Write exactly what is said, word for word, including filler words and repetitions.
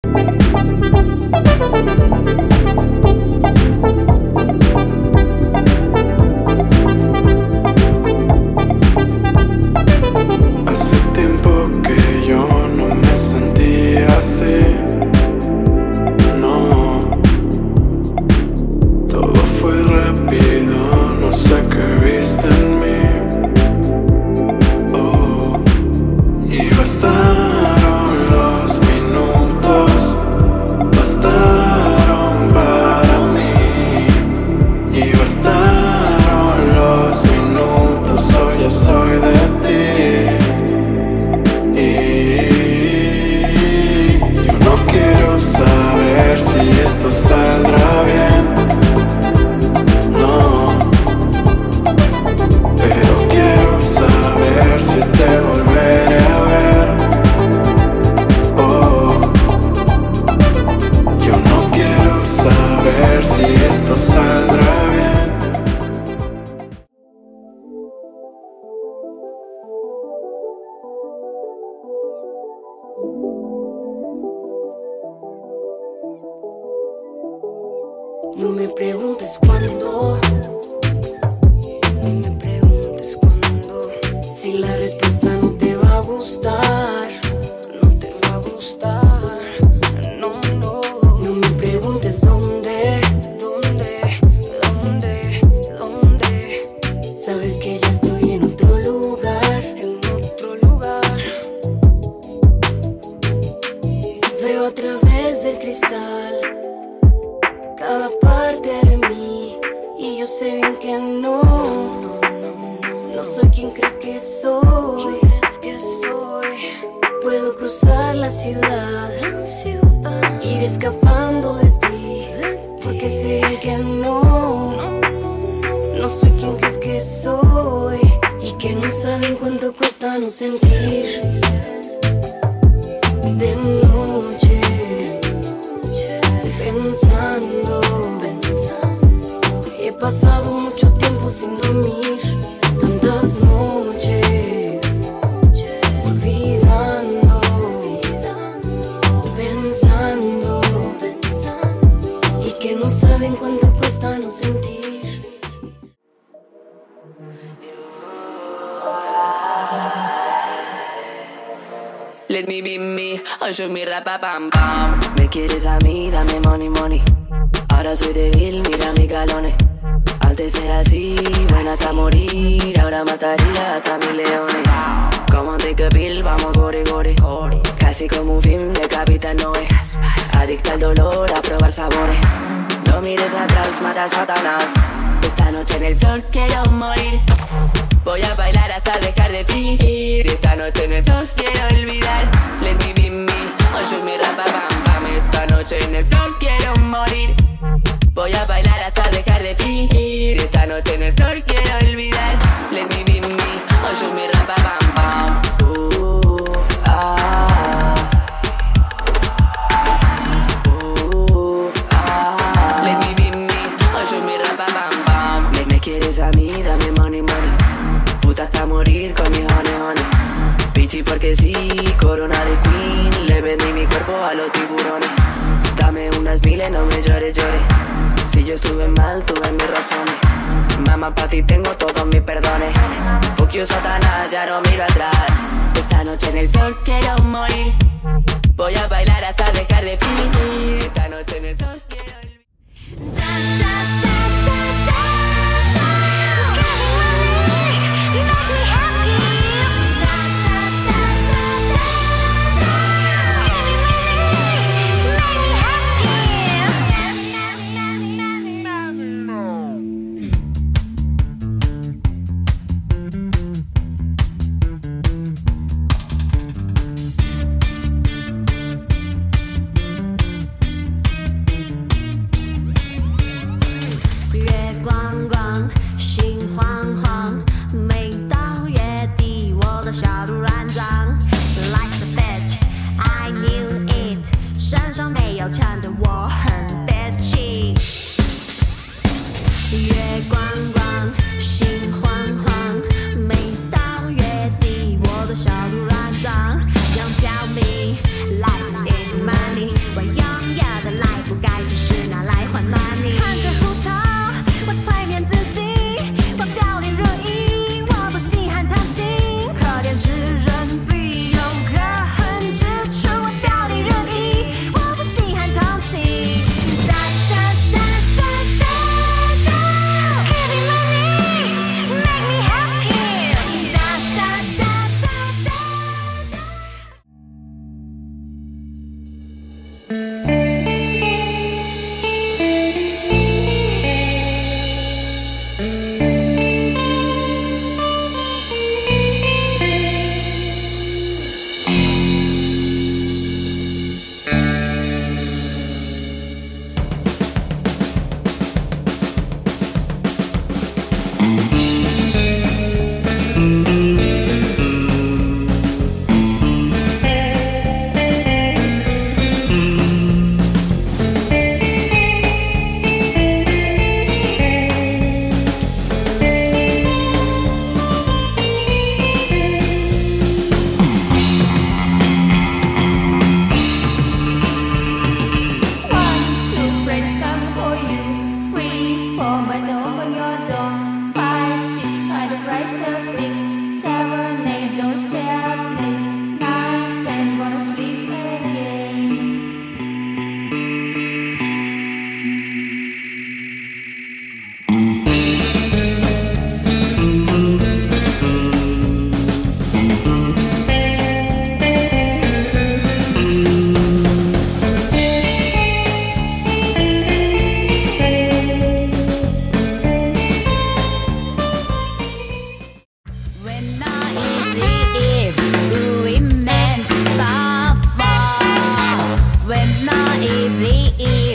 No me preguntes cuándo, no me preguntes cuándo. Si la respuesta no te va a gustar, no te va a gustar. No, no. No me preguntes dónde, dónde, dónde, dónde. Sabes que ya estoy en otro lugar, en otro lugar. Veo a través del cristal cada parte de mí, y yo sé bien que no, no, no, no, no soy quien crees que soy, crees que soy. Puedo cruzar la ciudad, la ciudad, ir escapando de ti, porque sé bien que no, no soy quien crees que soy, y que no saben cuánto cuesta no sentir. De noche pensando, pensando, he pasado mucho tiempo sin dormir, tantas noches, olvidando, pensando, pensando, y que no saben cuánto cuesta no sentir. Let me be me, o show me rapa pam pam. Me quieres a mí, dame money money. Ahora soy débil, mira mis galones. Antes era así, buena hasta morir. Ahora mataría hasta mil leones. Como un take a pill, vamos gore gore. Casi como un film de Capitán Noé. Adicta al dolor, a probar sabores. No mires atrás, mata a Satanás. Esta noche en el floor quiero morir. Voy a bailar hasta dejar de fingir. Esta noche en el floor quiero olvidar. Let me be me, o show me rapa pam pam. Esta noche en el floor quiero morir. Voy a bailar hasta dejar de fingir. Esta noche en el floor quiero olvidar. Let me be me, o show me rapa pam pam. Uh, ah. Uh, ah. Let me be me, o show me rapa pam pam. Me, me quieres a mí, dame money money. Puta hasta morir con mis honey honey. Pichi porque sí, corona de queen. Le vendí mi cuerpo a los tiburones. Dame unas miles, no me llores, llores. Si yo estuve mal, tuve mis razones. Mamá, pa' ti tengo todos mis perdones. Fuck you, Satanás, ya no miro atrás. Esta noche en el floor quiero morir. Voy a bailar hasta dejar de fingir. Esta noche en el floor quiero olvidar. Money easy.